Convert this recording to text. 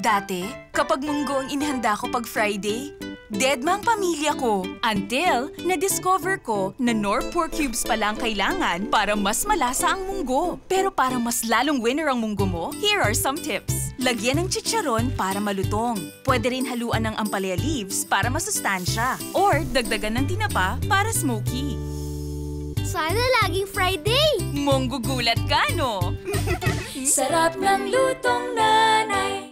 Dati, kapag munggo ang inihanda ko pag Friday, deadma ang pamilya ko. Until, na-discover ko na Knorr pork cubes pala ang kailangan para mas malasa ang munggo. Pero para mas lalong winner ang munggo mo, here are some tips. Lagyan ng chicharon para malutong. Pwede rin haluan ng ampalaya leaves para masustansya. Or dagdagan ng tinapa para smoky. Sana laging Friday! Monggo gulat ka, no? Sarap ng lutong nanay.